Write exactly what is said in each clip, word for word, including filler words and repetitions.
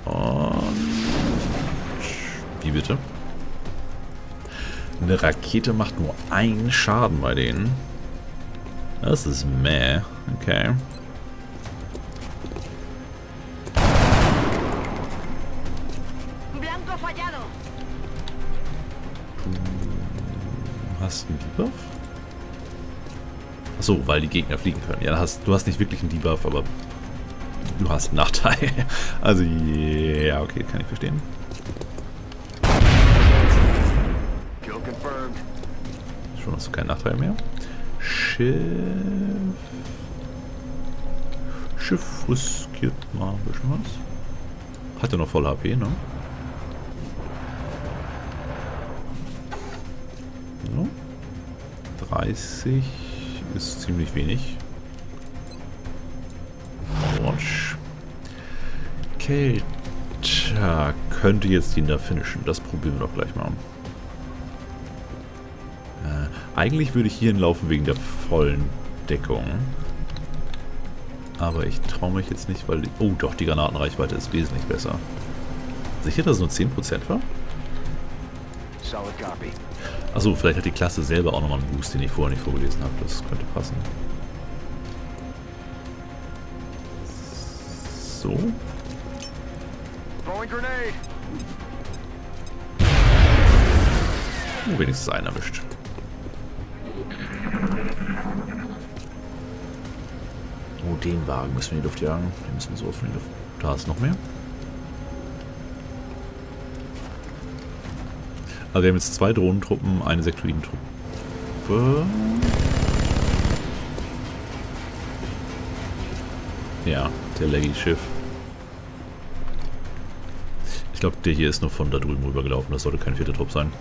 Und... Wie bitte? Eine Rakete macht nur einen Schaden bei denen. Das ist meh. Okay. Du hast einen Debuff? Achso, weil die Gegner fliegen können. Ja, hast, du hast nicht wirklich einen Debuff, aber du hast einen Nachteil. Also, ja, okay, kann ich verstehen. Schon hast du keinen Nachteil mehr. Schiff. Schiff riskiert mal ein bisschen was. Hat ja noch voll H P, ne? So. dreißig ist ziemlich wenig. Watch. Kelter könnte jetzt ihn da finishen. Das probieren wir doch gleich mal. Äh, eigentlich würde ich hier hinlaufen wegen der vollen Deckung. Aber ich traue mich jetzt nicht, weil... Die, oh doch, die Granatenreichweite ist wesentlich besser. Sicher, dass es nur zehn Prozent war? Achso, vielleicht hat die Klasse selber auch nochmal einen Boost, den ich vorher nicht vorgelesen habe. Das könnte passen. So. Oh, wenigstens einen erwischt. Oh, den Wagen müssen wir in die Luft jagen. Den müssen wir so auf die Luft. Da ist noch mehr. Also wir haben jetzt zwei Drohnentruppen, eine Sektoidentruppe. Ja, der Leggy-Schiff. Ich glaube, der hier ist nur von da drüben rübergelaufen. Das sollte kein vierter Trupp sein.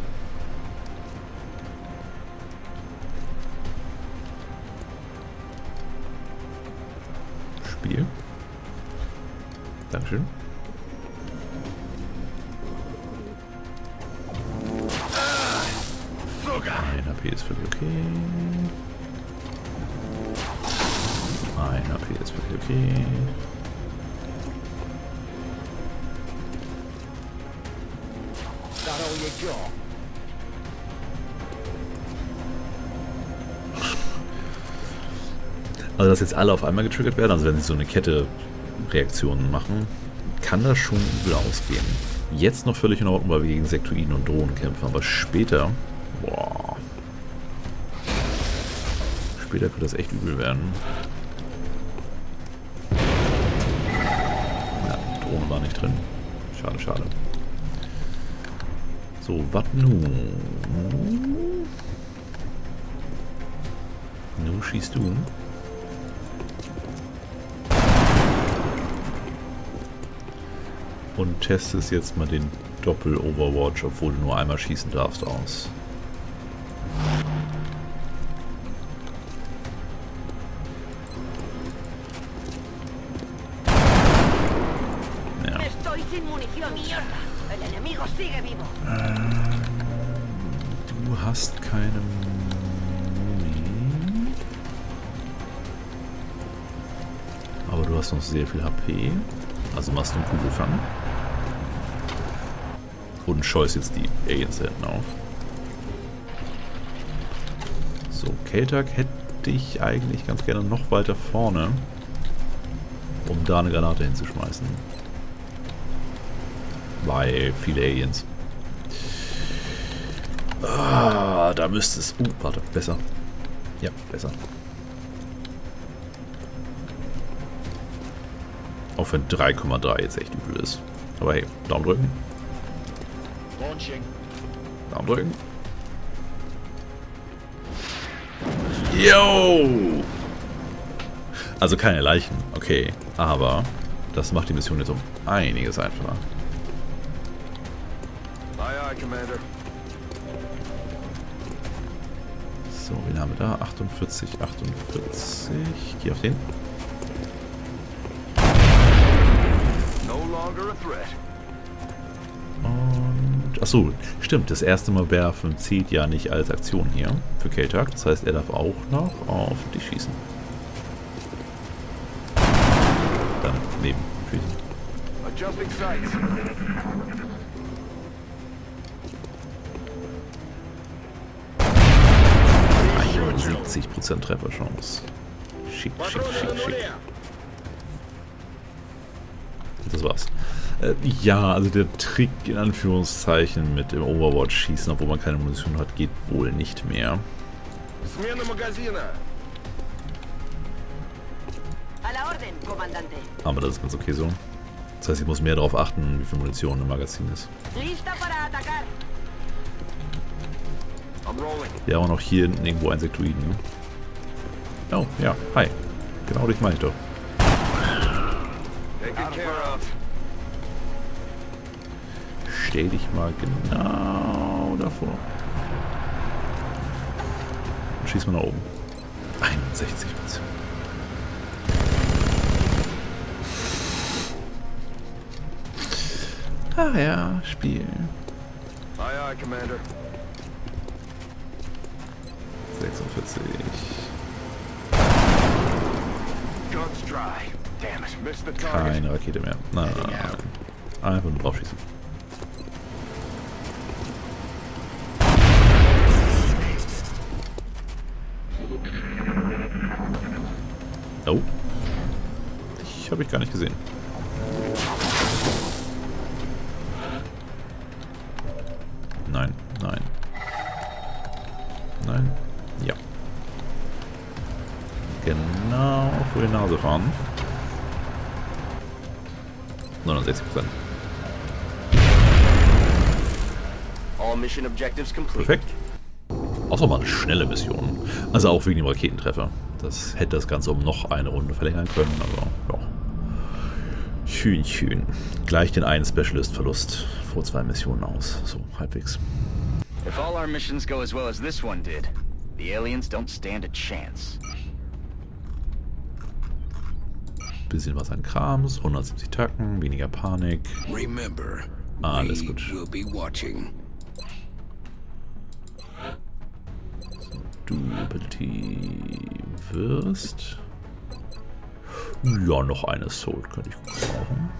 Spiel. Dankeschön. Ein H P ist völlig okay. Ein H P ist völlig okay. Also, dass jetzt alle auf einmal getriggert werden, also wenn sie so eine Kette Reaktionen machen, kann das schon übel ausgehen. Jetzt noch völlig in Ordnung, weil wir gegen Sektoiden und Drohnen kämpfen, aber später, boah, später könnte das echt übel werden. Ja, Drohne war nicht drin. Schade, schade. So, was nun? Nu schießt du. Und testest jetzt mal den Doppel-Overwatch, obwohl du nur einmal schießen darfst, aus. Ja. Ähm, du hast keine Muni. Aber du hast noch sehr viel H P. Also machst du einen Kugelfang. Und scheust jetzt die Aliens da hinten auf. So, Keltag hätte ich eigentlich ganz gerne noch weiter vorne, um da eine Granate hinzuschmeißen. Weil viele Aliens. Ah, da müsste es... Uh, warte, besser. Ja, besser. Auch wenn drei Komma drei jetzt echt übel ist. Aber hey, Daumen drücken. Daumen drücken. Yo! Also keine Leichen, okay. Aber das macht die Mission jetzt um einiges einfacher. So, wen haben wir da? achtundvierzig, achtundvierzig. Geh auf den. Und, achso, stimmt, das erste Mal werfen zählt ja nicht als Aktion hier für Keltag. Das heißt, er darf auch noch auf dich schießen. Dann neben Füßen. Adjusting sights. einundsiebzig Prozent Trefferchance. Schick, schick, schick, schick. Das war's. Äh, ja, also der Trick in Anführungszeichen mit dem Overwatch schießen, obwohl man keine Munition hat, geht wohl nicht mehr. Aber das ist ganz okay so. Das heißt, ich muss mehr darauf achten, wie viel Munition im Magazin ist. Ja, auch noch hier hinten irgendwo ein Sektoiden. Ne? Oh, ja, hi. Genau dich meine ich doch. Stell dich mal genau davor. Und schieß mal nach oben. einundsechzig Prozent. Ah ja, Spiel. Aye, aye, Commander. sechsundvierzig. Guns dry. Damn it, missed the target. Keine Rakete mehr. Nein, nein, nein. Einfach nur drauf schießen. Oh. Ich habe ich gar nicht gesehen. Nein, nein. Nein. Ja. Genau vor die Nase fahren. neunundsechzig Prozent. All mission objectives complete. Perfekt. Auch mal eine schnelle Mission. Also auch wegen dem Raketentreffer. Das hätte das Ganze um noch eine Runde verlängern können, aber ja. Schön, schön. Gleich den einen Specialist-Verlust vor zwei Missionen aus. So, halbwegs. If all our missions go as well as this one did, the aliens don't stand a chance. Bisschen was an Krams, hundertsiebzig Tacken, weniger Panik. Remember, Alles we gut. will be watching. Durability wirst. Ja, noch eine Soul könnte ich gut brauchen.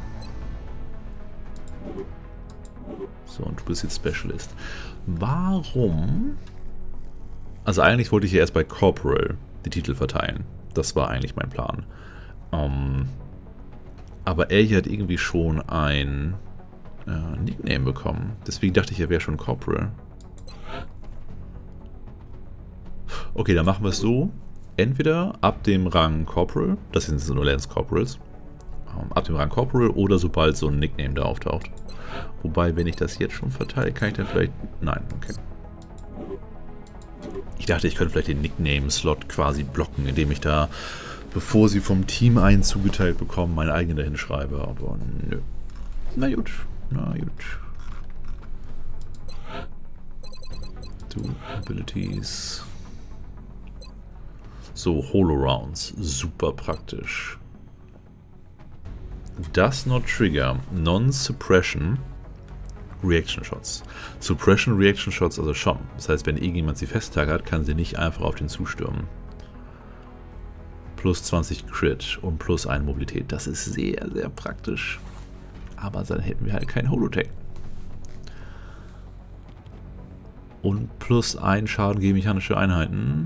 So, und du bist jetzt Specialist. Warum? Also eigentlich wollte ich ja erst bei Corporal die Titel verteilen. Das war eigentlich mein Plan. Um, aber er hier hat irgendwie schon ein äh, Nickname bekommen. Deswegen dachte ich, er wäre schon Corporal. Okay, dann machen wir es so. Entweder ab dem Rang Corporal, das sind so nur Lance Corporals, um, ab dem Rang Corporal oder sobald so ein Nickname da auftaucht. Wobei, wenn ich das jetzt schon verteile, kann ich dann vielleicht... Nein, okay. Ich dachte, ich könnte vielleicht den Nickname-Slot quasi blocken, indem ich da, bevor sie vom Team einen zugeteilt bekommen, meine eigene dahin schreibe, aber nö. Na gut, na gut. Du, Abilities. So, Holo-Rounds. Super praktisch. Does not trigger Non-Suppression Reaction Shots. Suppression Reaction Shots also schon. Das heißt, wenn irgendjemand sie festtackert, kann sie nicht einfach auf den zustürmen. Plus zwanzig Crit und plus eine Mobilität. Das ist sehr, sehr praktisch. Aber dann hätten wir halt kein Holotech. Und plus ein Schaden gegen mechanische Einheiten.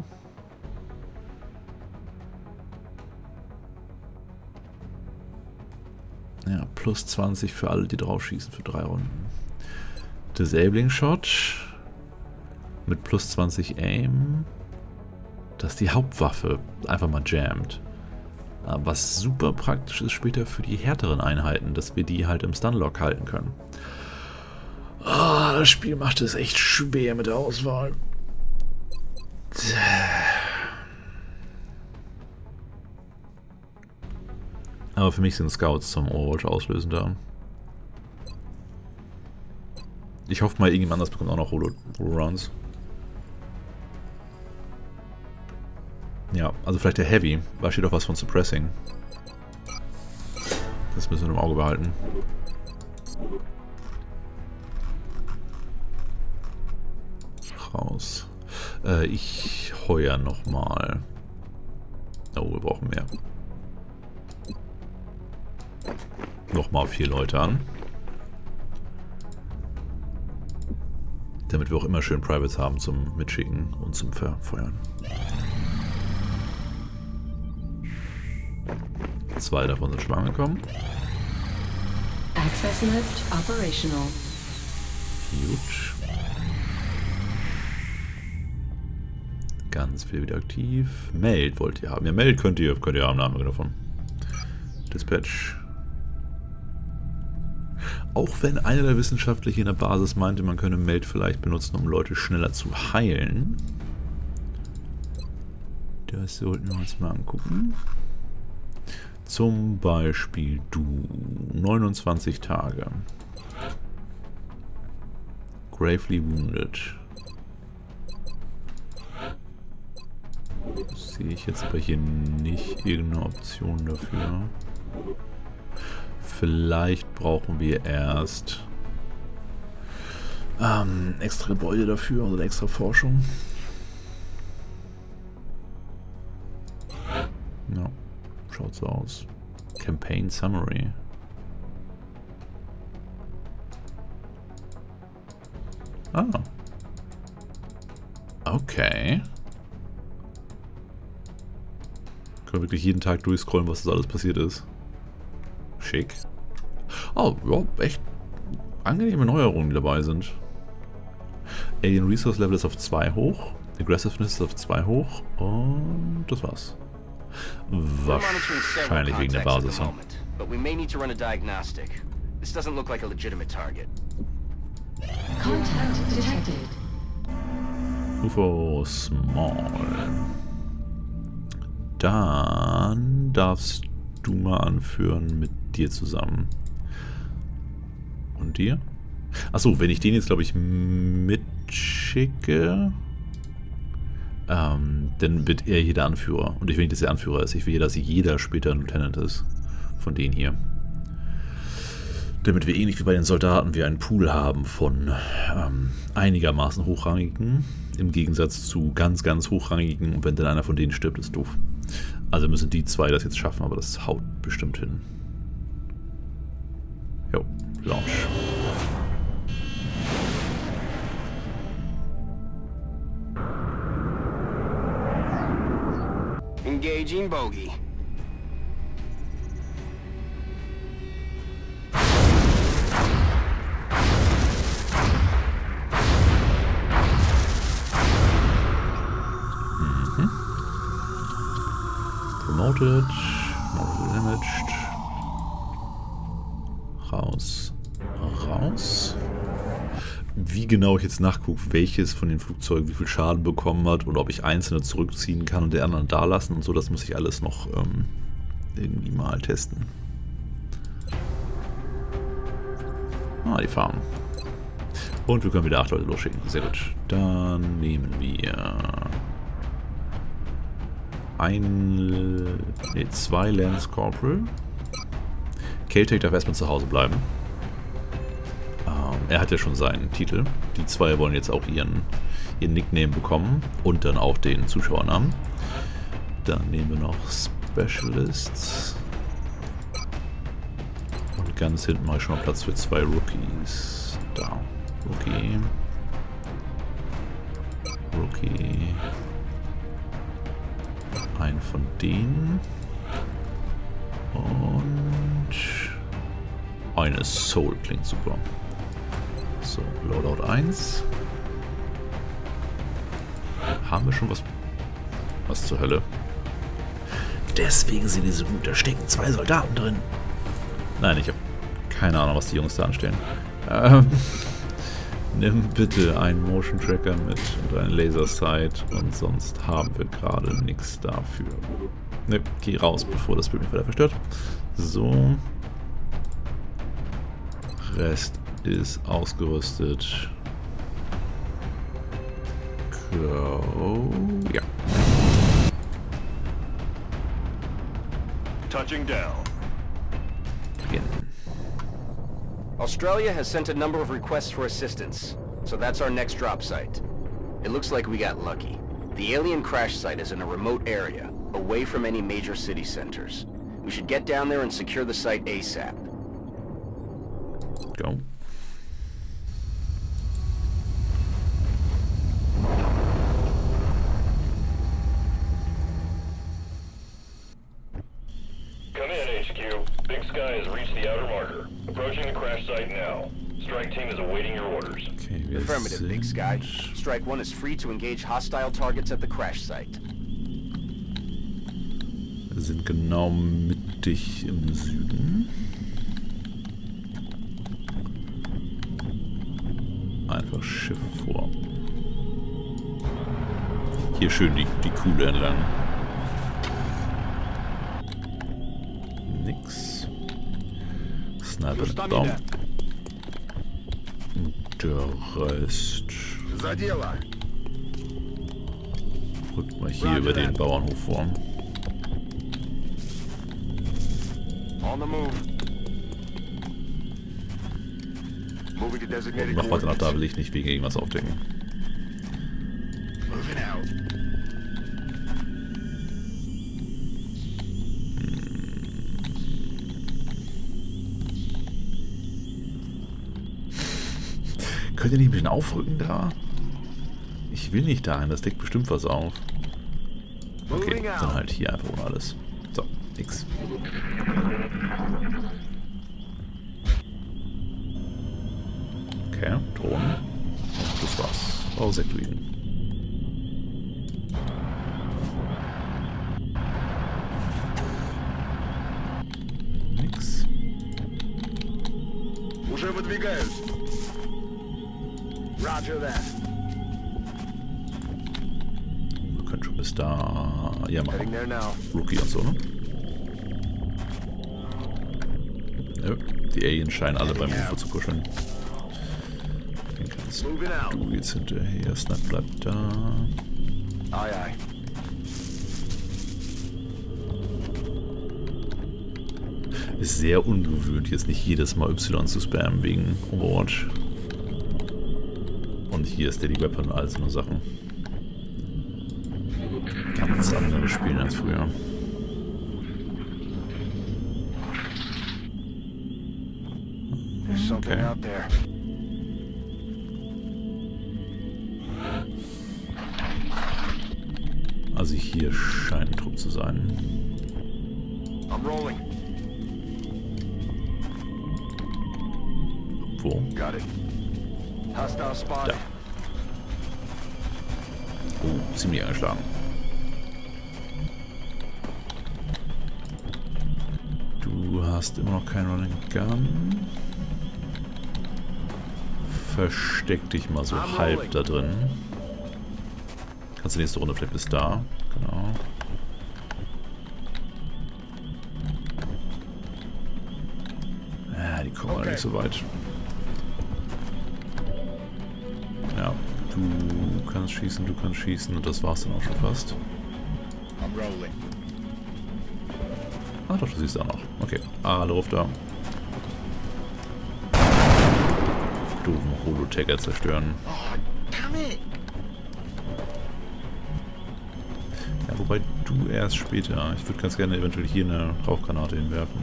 Ja, plus zwanzig für alle, die drauf schießen für drei Runden. Disabling Shot mit plus zwanzig Aim. Das ist die Hauptwaffe. Einfach mal jammt. Was super praktisch ist später für die härteren Einheiten, dass wir die halt im Stunlock halten können. Oh, das Spiel macht es echt schwer mit der Auswahl. Aber für mich sind Scouts zum Overwatch auslösen da. Ich hoffe mal, irgendjemand anders bekommt auch noch Holo-Rounds. Ja, also vielleicht der Heavy. Da steht auch was von Suppressing. Das müssen wir im Auge behalten. Raus. Äh, ich heuer nochmal. Oh, wir brauchen mehr. Oh, nochmal vier Leute an. Damit wir auch immer schön Privates haben zum Mitschicken und zum Verfeuern. Zwei davon sind schon angekommen. Access lift operational. Gut. Ganz viel wieder aktiv. Meld wollt ihr haben. Ja, Meld könnt ihr, könnt ihr haben, Name davon. Dispatch. Auch wenn einer der Wissenschaftler hier in der Basis meinte, man könne Meld vielleicht benutzen, um Leute schneller zu heilen. Das sollten wir uns mal angucken. Zum Beispiel du. neunundzwanzig Tage. Gravely wounded. Sehe ich jetzt aber hier nicht irgendeine Option dafür. Vielleicht brauchen wir erst ähm, extra Gebäude dafür oder extra Forschung. Ja, schaut so aus. Campaign Summary. Ah. Okay. Können wir wirklich jeden Tag durchscrollen, was das alles passiert ist. Schick. Oh, ja, echt angenehme Neuerungen, die dabei sind. Alien Resource Level ist auf zwei hoch. Aggressiveness ist auf zwei hoch. Und das war's. Wahrscheinlich wegen der Basis. But we may need to run a diagnostic. This doesn't look like a legitimate target. Contact detected. U F O Small. Dann darfst du mal anführen mit dir zusammen. Und dir? Achso, wenn ich den jetzt, glaube ich, mitschicke, ähm, dann wird er hier der Anführer. Und ich will nicht, dass er Anführer ist. Ich will, dass jeder später ein Lieutenant ist. Von denen hier. Damit wir ähnlich wie bei den Soldaten wir einen Pool haben von ähm, einigermaßen hochrangigen. Im Gegensatz zu ganz, ganz hochrangigen. Und wenn dann einer von denen stirbt, ist doof. Also müssen die zwei das jetzt schaffen, aber das haut bestimmt hin. Jo, Launch. Engaging bogey. Promoted, Mortal damaged. Raus, raus. Wie genau ich jetzt nachgucke, welches von den Flugzeugen wie viel Schaden bekommen hat und ob ich einzelne zurückziehen kann und der anderen da lassen und so, das muss ich alles noch ähm, irgendwie mal testen. Ah, die fahren. Und wir können wieder acht Leute losschicken. Sehr gut. Dann nehmen wir ein, nee, zwei Lance Corporal. Keltec darf erstmal zu Hause bleiben. Ähm, er hat ja schon seinen Titel. Die zwei wollen jetzt auch ihren, ihren Nickname bekommen und dann auch den Zuschauernamen. Dann nehmen wir noch Specialists. Und ganz hinten mache ich schon mal Platz für zwei Rookies. Da. Rookie. Rookie. Ein von denen. Und eine Soul klingt super. So, Loadout eins. Haben wir schon was? Was zur Hölle? Deswegen sind die so gut. Da stecken zwei Soldaten drin. Nein, ich habe keine Ahnung, was die Jungs da anstellen. Ähm, nimm bitte einen Motion Tracker mit und einen Laser Sight und sonst haben wir gerade nichts dafür. Ne, geh raus, bevor das Bild mich weiter verstört. So. Rest ist ausgerüstet. Go. Ja. Touching down. Beginnen. Australia has sent a number of requests for assistance, so that's our next drop site. It looks like we got lucky. The alien crash site is in a remote area, away from any major city centers. We should get down there and secure the site ASAP. Go. Come in, H Q. Big Sky has reached the outer marker. Approaching the crash site now. Strike team is awaiting your orders. Okay, wir Affirmative, Big Sky. sind... Strike One is free to engage hostile targets at the crash site. Wir sind genau mittig im Süden. Einfach Schiff vor. Hier schön die, die Kuhle entlang. Nix. Sniper im Baum. Und der Rest rückt mal hier über den Bauernhof vor. On the move. Moving to designated Mach weiter nach da, coordinates. will ich nicht wegen irgendwas aufdecken. Moving out. Könnt ihr nicht ein bisschen aufrücken da? Ich will nicht dahin, das deckt bestimmt was auf. Okay, Moving dann out. halt hier einfach ohne alles. So, nix. Okay, Drohnen. Das war's. Oh, Sektoiden. Nix. Уже выдвигаюсь. Roger that. Wir können schon bis da... Ja, Heading machen. there now. Rookie und so, ne? Nö, die Aliens scheinen alle beim Ufer zu kuscheln. Den kannst Moving out. du jetzt hinterher. Snap bleibt da. Aye, aye. Ist sehr ungewöhnt, jetzt nicht jedes Mal Y zu spammen wegen Overwatch. Und hier ist Steady Weapon und all so eine Sachen. Ganz andere Spielen als früher. There's something Okay. out there. Also hier scheint ein Trupp zu sein. I'm rolling. Wo? Got it. Hostile spotted. Da. Oh, ziemlich angeschlagen. Du hast immer noch keinen Running Gun. Versteck dich mal so I'm halb rolling. da drin. Kannst du nächste Runde vielleicht bis da. Genau. Ja, die kommen alle Okay. nicht so weit. Ja, du kannst schießen, du kannst schießen und das war's dann auch schon fast. I'm rolling. Ah doch, du siehst auch noch. Okay, alle Ruf da. Doofen Holotagger zerstören. Oh, damn it. Ja, wobei du erst später. Ich würde ganz gerne eventuell hier eine Rauchgranate hinwerfen.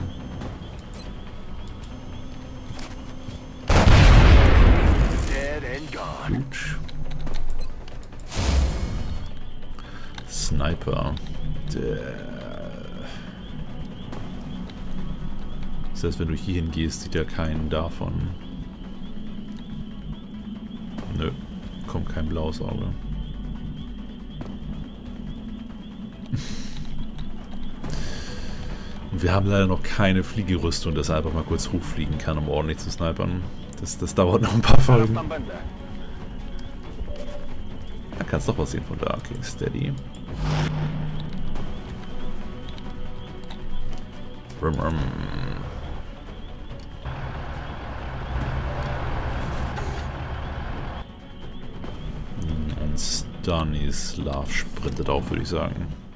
Dead and gone. Gut. Sniper. Der. Das heißt, wenn du hier hingehst, sieht er keinen davon. Nö, kommt kein blaues Auge. Und wir haben leider noch keine Fliegerüstung, dass er einfach mal kurz hochfliegen kann, um ordentlich zu snipern. Das, das dauert noch ein paar Folgen. Da kannst du doch was sehen von da. Okay, steady. Rum, rum. Und Stanislav sprintet auf, würde ich sagen.